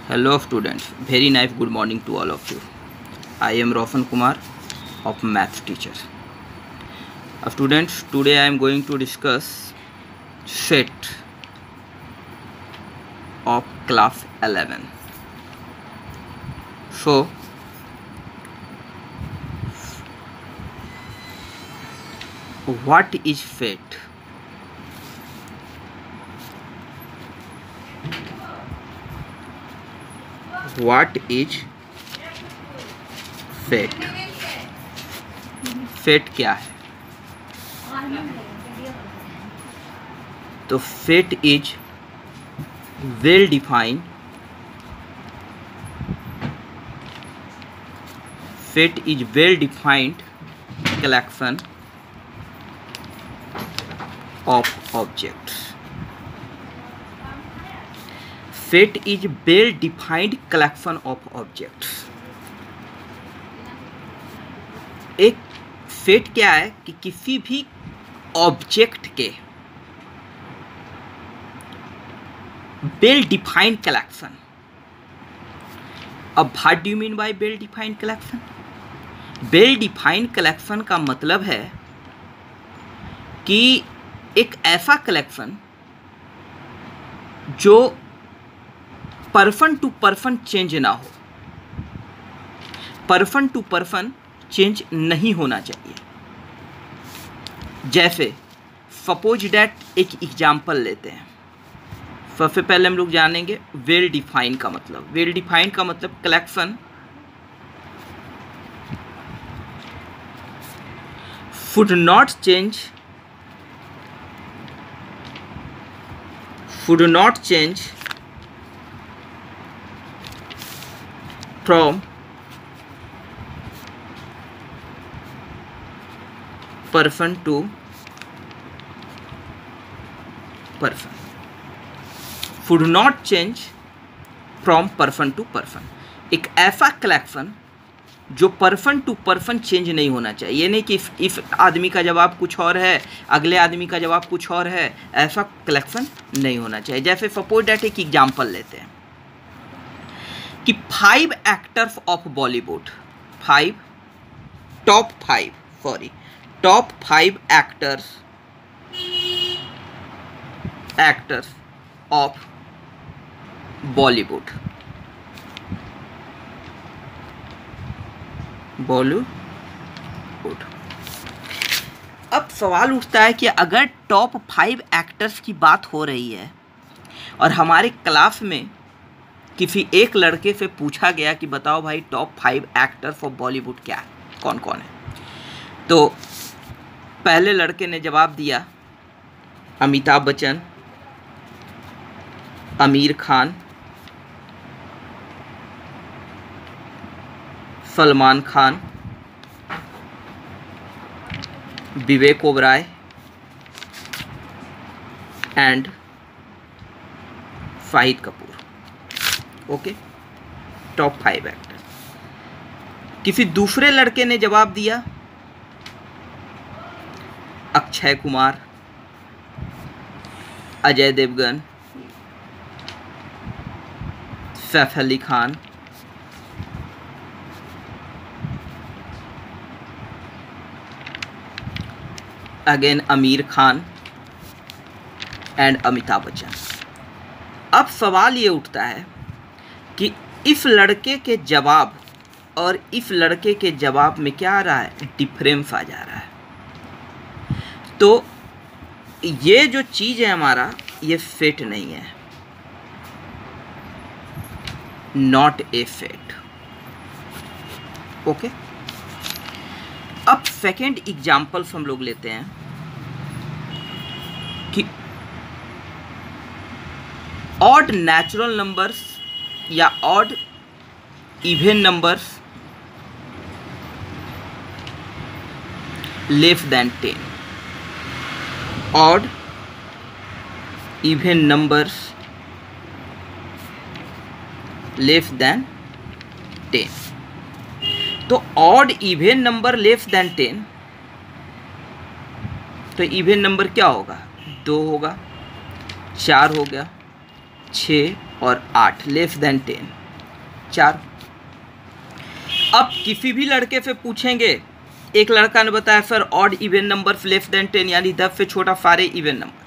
Hello students, very nice good morning to all of you. I am Roshan Kumar of math teacher. Students, today I am going to discuss set of class 11. So what is set? What is set? Set क्या है? तो set is well defined collection of objects. Set is well defined collection of objects. एक set क्या है कि किसी भी object के वेल डिफाइंड कलेक्शन. अब what do you mean by well defined collection? Well defined collection का मतलब है कि एक ऐसा कलेक्शन जो पर्सन टू पर्सन चेंज ना हो, पर्सन टू पर्सन चेंज नहीं होना चाहिए. जैसे सपोज डैट एक एग्जाम्पल लेते हैं. सबसे पहले हम लोग जानेंगे वेल डिफाइन का मतलब. वेल डिफाइन का मतलब collection should not change from person to person. Should not change from person to person. एक ऐसा कलेक्शन जो पर्सन टू पर्सन चेंज नहीं होना चाहिए. ये नहीं कि इस आदमी का जवाब कुछ और है, अगले आदमी का जवाब कुछ और है, ऐसा कलेक्शन नहीं होना चाहिए. जैसे सपोज दैट एक एग्जाम्पल लेते हैं कि 5 actors of Bollywood, top 5 actors of Bollywood. अब सवाल उठता है कि अगर टॉप 5 एक्टर्स की बात हो रही है और हमारे क्लास में किसी एक लड़के से पूछा गया कि बताओ भाई टॉप 5 एक्टर्स ऑफ बॉलीवुड क्या है, कौन कौन है, तो पहले लड़के ने जवाब दिया Amitabh Bachchan, Aamir Khan, Salman Khan, Vivek Oberoi and Shahid Kapoor. Okay, top 5 actor. किसी दूसरे लड़के ने जवाब दिया अक्षय कुमार, अजय देवगन, सैफ अली खान, अगेन आमिर खान एंड अमिताभ बच्चन. अब सवाल ये उठता है कि इस लड़के के जवाब और इस लड़के के जवाब में क्या आ रहा है, डिफरेंस आ जा रहा है. तो ये जो चीज़ है हमारा, ये सेट नहीं है, नॉट ए सेट. ओके, अब सेकेंड एग्जाम्पल्स हम लोग लेते हैं कि ऑड नेचुरल नंबर्स या odd even numbers less than 10. Odd even numbers less than 10. तो odd even number less than 10, तो इवन नंबर क्या होगा, 2 होगा, 4 हो गया, 6, और 8 लेस देन 10, 4। अब किसी भी लड़के से पूछेंगे, एक लड़का ने बताया sir odd even number less than 10 यानी 10 से छोटा सारे even number.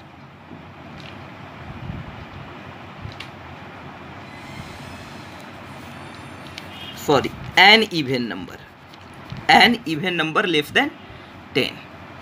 Sorry, an even number less than 10,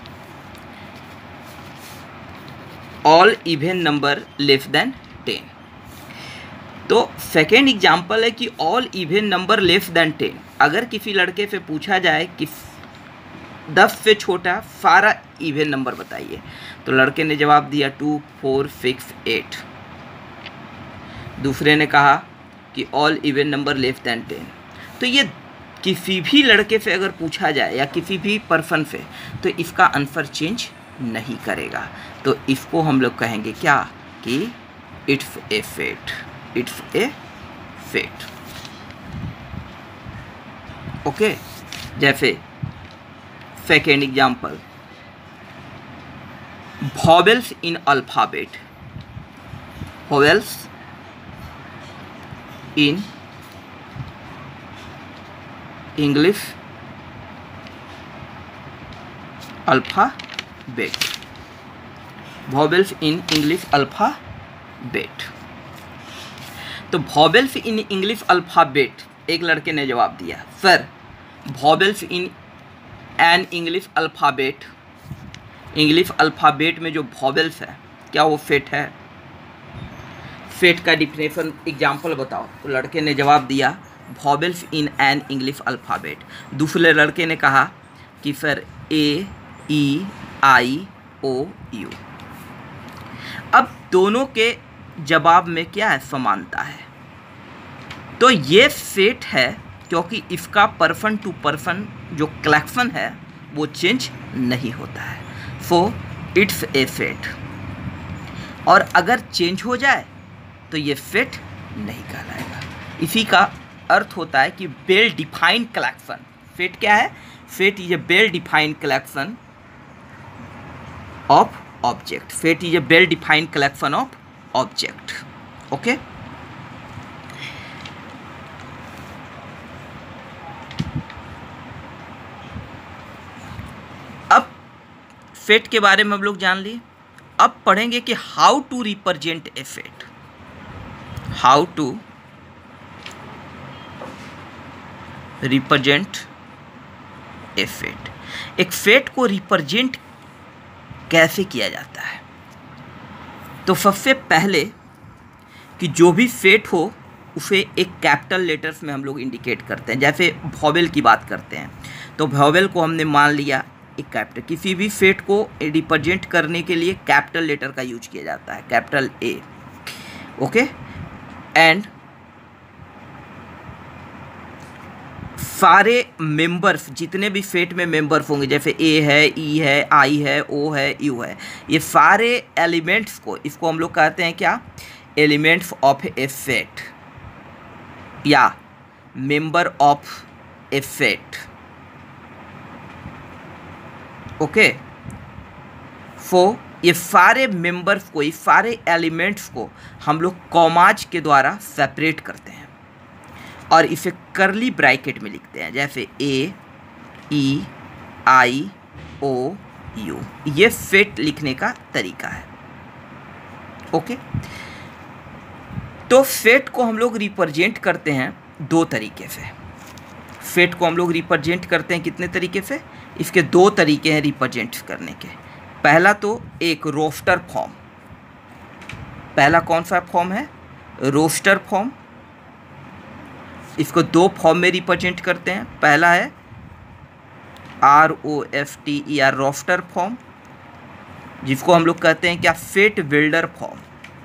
all even number less than 10। तो सेकेंड एग्जाम्पल है कि all even number less than 10। अगर किसी लड़के से पूछा जाए कि 10 से छोटा सारा इवन नंबर बताइए, तो लड़के ने जवाब दिया 2, 4, 6, 8। दूसरे ने कहा कि all even number less than 10। तो ये किसी भी लड़के से अगर पूछा जाए या किसी भी पर्सन से, तो इसका आंसर चेंज नहीं करेगा। तो इसको हम लोग कहेंगे क्या कि it's a set, it's a set. Okay, जैसे second example, vowels in alphabet, vowels in English alphabet, vowels in English alphabet. तो वॉवेल्स इन इंग्लिश अल्फाबेट, एक लड़के ने जवाब दिया sir vowels in an English alphabet, English alphabet में जो vowels है क्या वो फेट है? फेट का डिफिनेशन एग्जाम्पल बताओ। तो लड़के ने जवाब दिया vowels in an English alphabet. दूसरे लड़के ने कहा कि sir A, E, I, O, you. अब दोनों के जवाब में क्या है? समानता है। तो ये फेट है क्योंकि इसका पर्सन टू पर्सन जो कलेक्शन है वो चेंज नहीं होता है। So it's a set. और अगर चेंज हो जाए तो ये फेट नहीं कहलाएगा। इसी का अर्थ होता है कि वेल डिफाइंड कलेक्शन। फेट क्या है? Set is a well defined collection of object. Set is a well defined collection of object. Okay, अब फेट के बारे में हम लोग जान लिए। अब पढ़ेंगे कि how to represent a set. How to represent a set. एक फेट को रिप्रेजेंट कैसे किया जाता है? तो सबसे पहले कि जो भी फेट हो उसे एक कैपिटल लेटर्स में हम लोग इंडिकेट करते हैं। जैसे वॉवेल की बात करते हैं तो वॉवेल को हमने मान लिया एक कैपिटल। किसी भी फेट को रिप्रेजेंट करने के लिए कैपिटल लेटर का यूज किया जाता है, कैपिटल ए। ओके, एंड सारे मेंबर्स जितने भी फेट में मेंबर्स होंगे, जैसे ए है, ई है, आई है, ओ है, यू है, ये सारे एलिमेंट्स को, इसको हम लोग कहते हैं क्या? एलिमेंट्स ऑफ ए फेट या member of a set. Okay, so ये सारे मेंबर्स को, ये सारे एलिमेंट्स को हम लोग कॉमाज के द्वारा सेपरेट करते हैं और इसे करली ब्रैकेट में लिखते हैं, जैसे ए, ई, आई, ओ, यू। ये फेट लिखने का तरीका है। ओके, तो फेट को हम लोग रिप्रेजेंट करते हैं दो तरीके से। फेट को हम लोग रिप्रेजेंट करते हैं कितने तरीके से? इसके दो तरीके हैं रिप्रेजेंट करने के। पहला तो एक रोस्टर फॉर्म। पहला कौन सा फॉर्म है? Roster form. इसको दो फॉर्म में रिप्रेजेंट करते हैं। पहला है ROSTER रोस्टर फॉर्म, जिसको हम लोग कहते हैं क्या? Set builder form.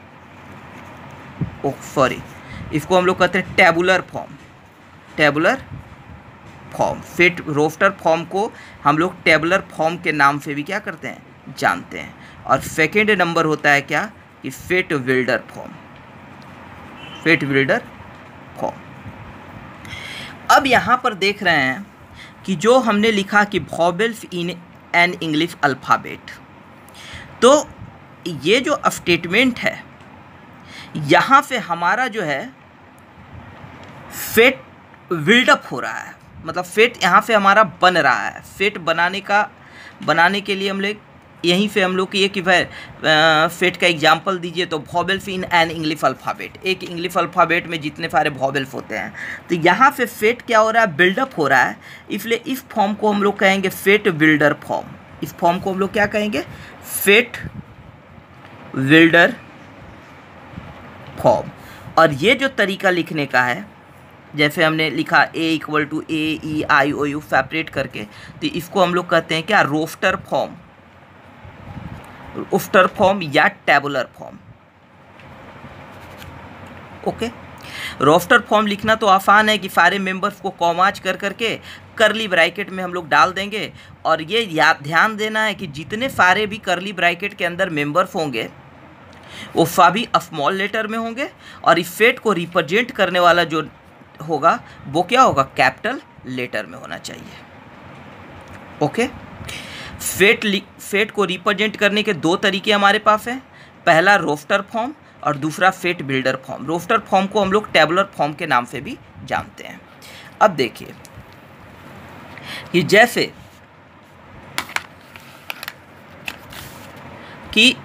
Oh sorry, इसको हम लोग कहते हैं tabular form. Tabular form, set roster form को हम लोग टेबुलर फॉर्म के नाम से भी क्या करते हैं? जानते हैं। और सेकेंड नंबर होता है क्या? कि set builder form. Set builder form. अब यहाँ पर देख रहे हैं कि जो हमने लिखा कि vowels in an English alphabet, तो ये जो स्टेटमेंट है यहाँ पे हमारा जो है फेट बिल्डअप हो रहा है, मतलब फेट यहाँ पे हमारा बन रहा है। फेट बनाने के लिए हम लोग यहीं पे हम लोग की ये कि भाई फेट का एग्जांपल दीजिए, तो vowels in an English alphabet, एक इंग्लिश अल्फ़ाबेट में जितने सारे वॉवेल्स होते हैं, तो यहाँ पे फेट क्या हो रहा है, बिल्डअप हो रहा है। इसलिए इस फॉर्म को हम लोग कहेंगे फेट बिल्डर फॉर्म। इस फॉर्म को हम लोग क्या कहेंगे, फेट बिल्डर फॉर्म। और ये जो तरीका लिखने का है, जैसे हमने लिखा A = A E I O U separate करके, तो इसको हम लोग कहते हैं क्या, रोस्टर फॉर्म, रोस्टर फॉर्म या tabular form. Okay, roster form लिखना तो आसान है कि सारे मेंबर्स को कॉमाच कर करके करली ब्रैकेट में हम लोग डाल देंगे। और ये ध्यान देना है कि जितने सारे भी करली ब्रैकेट के अंदर मेंबर्स होंगे वो सभी स्मॉल लेटर में होंगे, और इस फेट को रिप्रेजेंट करने वाला जो होगा वो क्या होगा, कैपिटल लेटर में होना चाहिए। ओके, फेट को रिप्रेजेंट करने के दो तरीके हमारे पास हैं, पहला रोस्टर फॉर्म और दूसरा set builder form. Roster form को हम लोग टेबुलर फॉर्म के नाम से भी जानते हैं। अब देखिए कि जैसे कि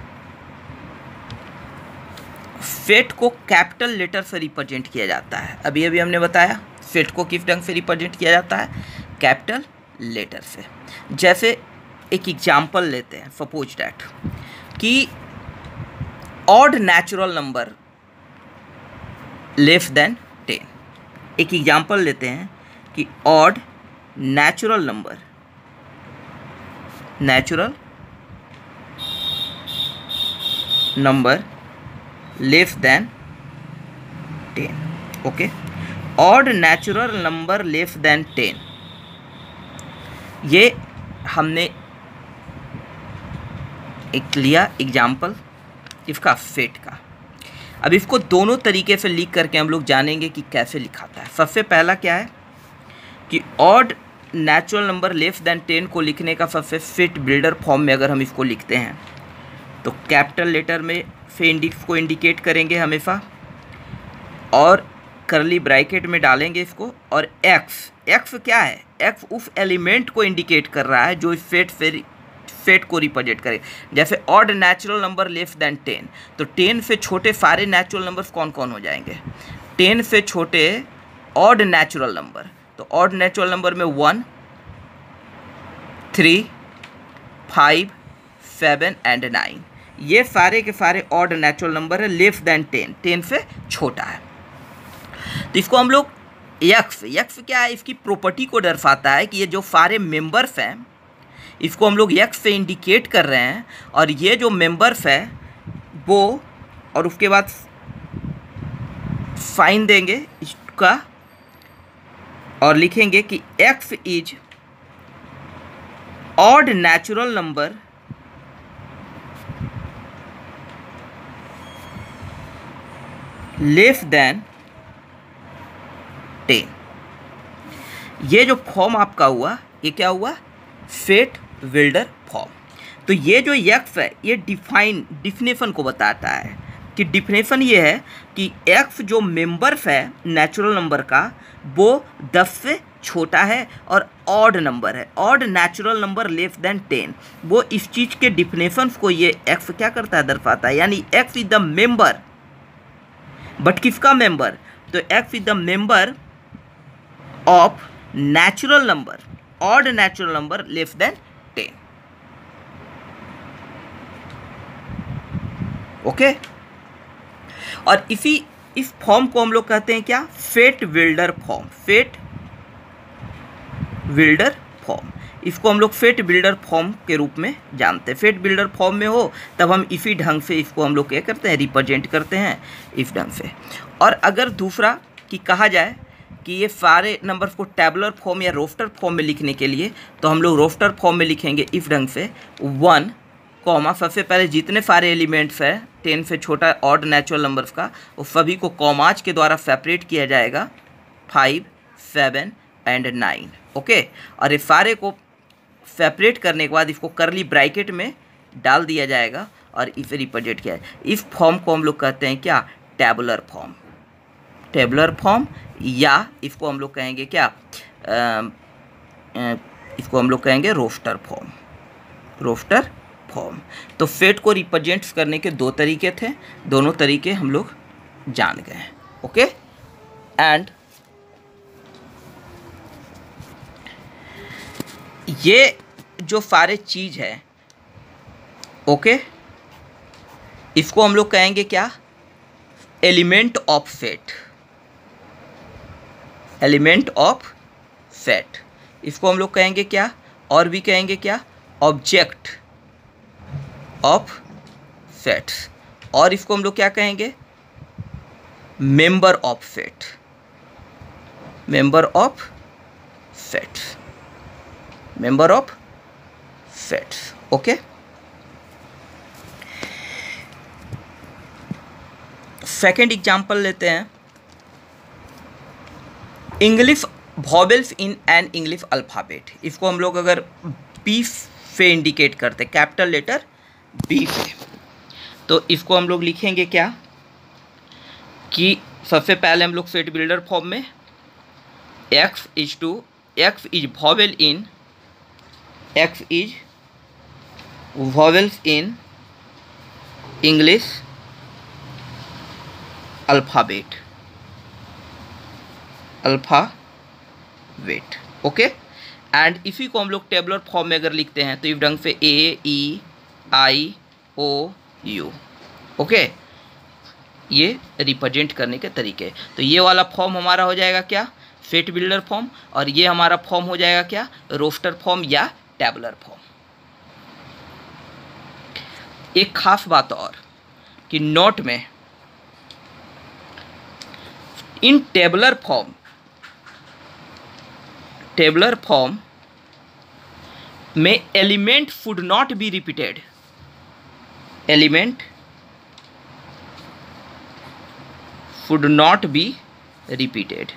फेट को कैपिटल लेटर से रिप्रेजेंट किया जाता है, अभी अभी हमने बताया फेट को किस ढंग से रिप्रेजेंट किया जाता है, कैपिटल लेटर से। जैसे एक एग्जाम्पल लेते हैं, सपोज डैट कि odd natural number less than 10। एक एग्जाम्पल लेते हैं कि odd natural number less than 10। Okay, odd natural number less than 10, ये हमने एक लिया एग्जाम्पल इसका फेट का। अब इसको दोनों तरीके से लिख करके हम लोग जानेंगे कि कैसे लिखाता है। सबसे पहला क्या है कि odd natural number less than 10 को लिखने का सबसे फेट बिल्डर फॉर्म में अगर हम इसको लिखते हैं तो कैपिटल लेटर में से इंडिक्स को इंडिकेट करेंगे हमेशा, और करली ब्रैकेट में डालेंगे इसको, और एक्स क्या है, एक्स उस एलिमेंट को इंडिकेट कर रहा है जो इस फेट को रिप्रेजेंट करे। जैसे odd natural number less than 10, तो 10 से छोटे सारे नेचुरल नंबर्स कौन कौन हो जाएंगे, 10 से छोटे ऑड नेचुरल नंबर, तो ऑड नेचुरल नंबर में 1, 3, 5, 7 एंड 9, ये सारे के सारे ऑड नेचुरल नंबर है लेस देन 10 से छोटा है। तो इसको हम लोग यक्स क्या है, इसकी प्रॉपर्टी को दर्शाता है कि ये जो सारे मेंबर्स हैं इसको हम लोग यक्स से इंडिकेट कर रहे हैं, और ये जो मेंबर्स है वो, और उसके बाद साइन देंगे इसका और लिखेंगे कि x is odd natural number less than 10। ये जो फॉर्म आपका हुआ, ये क्या हुआ, फेट बिल्डर फॉर्म। तो ये जो एक्स है ये डिफिनेशन को बताता है कि डिफिनेशन ये है कि एक्स जो मेंबर्स है नेचुरल नंबर का वो 10 से छोटा है और ऑड नंबर है, odd natural number less than 10। वो इस चीज़ के डिफिनेशंस को ये एक्स क्या करता है, दर्शाता है। यानी x is the member, but किसका मेंबर, तो x is the member of natural number, odd natural number less than 10। Okay, और इस फॉर्म को हम लोग कहते हैं क्या, set builder form. Set builder form, इसको हम लोग फेट बिल्डर फॉर्म के रूप में जानते हैं। फेट बिल्डर फॉर्म में हो तब हम इसी ढंग से इसको हम लोग क्या करते हैं, रिप्रेजेंट करते हैं इस ढंग से। और अगर दूसरा कि कहा जाए कि ये सारे नंबर्स को टेबुलर फॉर्म या रोस्टर फॉर्म में लिखने के लिए, तो हम लोग रोस्टर फॉर्म में लिखेंगे इस ढंग से 1, सबसे पहले जितने सारे एलिमेंट्स हैं 10 से छोटा ऑड नेचुरल नंबर्स का, वो सभी को कॉमाच के द्वारा सेपरेट किया जाएगा 5, 7 एंड 9। ओके, और ये सारे को सेपरेट करने के बाद इसको करली ब्रैकेट में डाल दिया जाएगा, और इफ रिप्रेजेंट क्या है, इफ फॉर्म को हम लोग कहते हैं क्या, टेबुलर फॉर्म, टेबुलर फॉर्म, या इसको हम लोग कहेंगे क्या, इसको हम लोग कहेंगे रोस्टर फॉर्म, रोस्टर फॉर्म। तो फेट को रिप्रेजेंट करने के दो तरीके थे, दोनों तरीके हम लोग जान गए हैं। ओके, एंड ये जो सारे चीज है, ओके, इसको हम लोग कहेंगे क्या, element of set, element of set. इसको हम लोग कहेंगे क्या, और भी कहेंगे क्या, ऑब्जेक्ट ऑफ फेट्स, और इसको हम लोग क्या कहेंगे, member of set, member of sets, member of sets. Okay, second example लेते हैं, English vowels in an English alphabet. इसको हम लोग अगर बी से इंडिकेट करते, कैपिटल लेटर बी से, तो इसको हम लोग लिखेंगे क्या, कि सबसे पहले हम लोग फेट बिल्डर फॉर्म में x is vowel in, x is vowels in English alphabet, alphabet. Okay, and इसी को हम लोग टेबुलर फॉर्म में अगर लिखते हैं तो इस ढंग से A E I O U. Okay, ये रिप्रेजेंट करने के तरीके। तो ये वाला फॉर्म हमारा हो जाएगा क्या, फेट बिल्डर फॉर्म, और ये हमारा फॉर्म हो जाएगा क्या, रोस्टर फॉर्म या टेबुलर फॉर्म। एक खास बात और कि नोट में इन टेबुलर फॉर्म में element should not be repeated, element should not be repeated,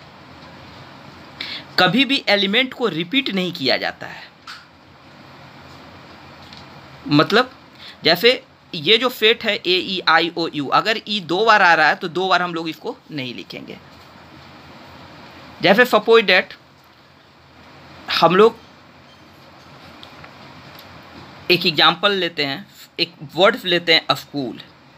कभी भी एलिमेंट को रिपीट नहीं किया जाता है। मतलब जैसे ये जो फेट है ए ई आई ओ यू, अगर ई दो बार आ रहा है तो दो बार हम लोग इसको नहीं लिखेंगे। जैसे सपोज डेट हम लोग एक एग्जाम्पल लेते हैं, एक वर्ड लेते हैं स्कूल,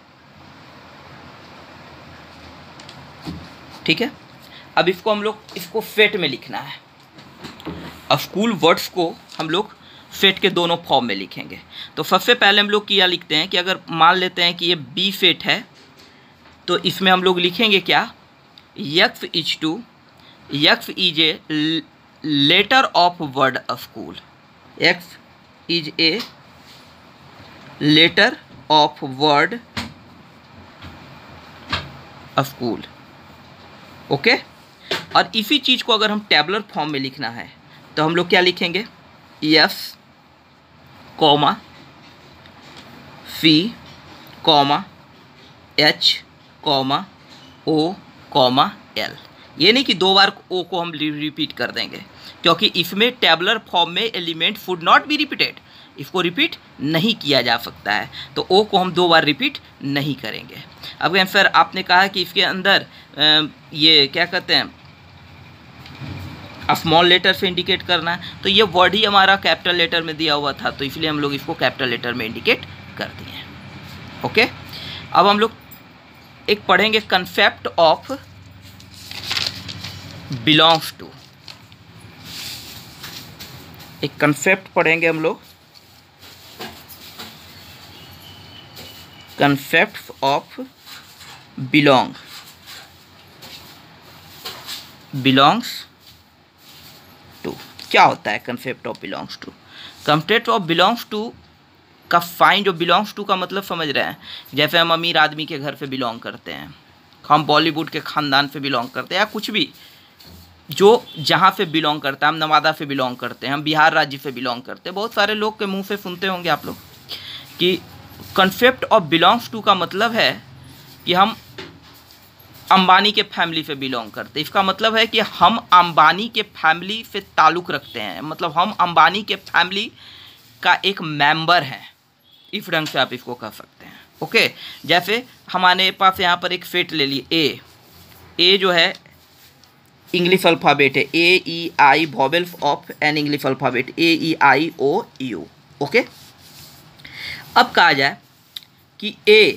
ठीक है। अब इसको हम लोग इसको फेट में लिखना है, स्कूल वर्ड्स को हम लोग फेट के दोनों फॉर्म में लिखेंगे। तो सबसे पहले हम लोग क्या लिखते हैं कि अगर मान लेते हैं कि ये बी फेट है, तो इसमें हम लोग लिखेंगे क्या, x is a letter of word school, x is a letter of word school. Okay, और इसी चीज़ को अगर हम टेबुलर फॉर्म में लिखना है तो हम लोग क्या लिखेंगे, F comma C comma H comma O comma L. ये नहीं कि दो बार ओ को हम रिपीट कर देंगे, क्योंकि इसमें टेबुलर फॉर्म में element should not be repeated, इसको रिपीट नहीं किया जा सकता है, तो ओ को हम दो बार रिपीट नहीं करेंगे। अब सर आपने कहा कि इसके अंदर ये क्या कहते हैं, स्मॉल लेटर से इंडिकेट करना है, तो ये वर्ड ही हमारा कैपिटल लेटर में दिया हुआ था, तो इसलिए हम लोग इसको कैपिटल लेटर में इंडिकेट कर दिए। ओके, अब हम लोग एक पढ़ेंगे कंसेप्ट ऑफ बिलोंग्स टू, एक कंसेप्ट पढ़ेंगे हम लोग, कंसेप्ट ऑफ बिलोंग्स टू। क्या होता है concept of belongs to? Concept of belongs to का फाइन, जो बिलोंग्स टू का मतलब समझ रहे हैं, जैसे हम अमीर आदमी के घर से बिलोंग करते हैं, हम बॉलीवुड के ख़ानदान से बिलोंग करते हैं, या कुछ भी जो जहाँ से बिलोंग करता है, हम नवादा से बिलोंग करते हैं, हम बिहार राज्य से बिलोंग करते हैं। बहुत सारे लोग के मुंह से सुनते होंगे आप लोग कि कंसेप्ट ऑफ बिलोंग्स टू का मतलब है कि हम अंबानी के फैमिली से बिलोंग करते हैं। इसका मतलब है कि हम अंबानी के फैमिली से ताल्लुक़ रखते हैं, मतलब हम अंबानी के फैमिली का एक मेंबर हैं, इफ ढंग से आप इसको कह सकते हैं। ओके, जैसे हमारे पास यहाँ पर एक फेट ले लिए ए जो है इंग्लिश अल्फ़ाबेट है, AEI vowels of an English alphabet AEIOU। Okay, अब कहा जाए कि ए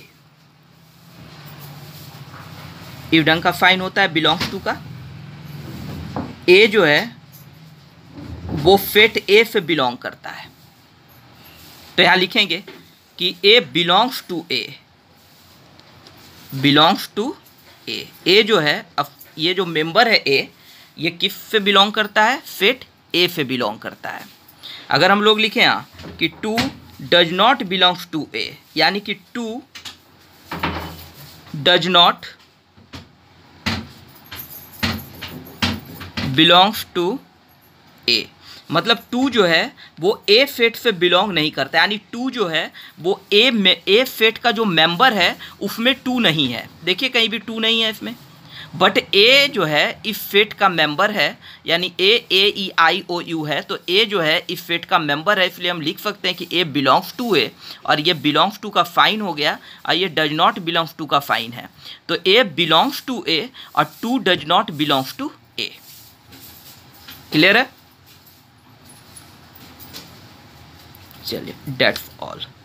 इफ ढंग का साइन होता है बिलोंग्स टू का, ए जो है वो फेट ए से बिलोंग करता है, तो यहाँ लिखेंगे कि A belongs to A, belongs to A. A जो है, अब ये जो मेंबर है ए, ये किस से बिलोंग करता है, फेट ए से बिलोंग करता है। अगर हम लोग लिखें यहाँ कि 2 does not belongs to A, यानी कि 2 does not belongs to A, मतलब 2 जो है वो ए फेट से बिलोंग नहीं करता, यानी 2 जो है वो ए फेट का जो मेंबर है उसमें 2 नहीं है। देखिए कहीं भी 2 नहीं है इसमें, बट ए जो है इस फेट का मेंबर है, यानी AEIOU है, तो ए जो है इस फेट का मेंबर है, इसलिए हम लिख सकते हैं कि ए बिलोंग्स टू ए, और ये बिलोंग्स टू का फाइन हो गया, और ये डज नॉट बिलोंग्स टू का फाइन है। तो ए बिलोंग्स टू ए और 2 does not belongs to A. Clear है? चलिए, दैट्स ऑल।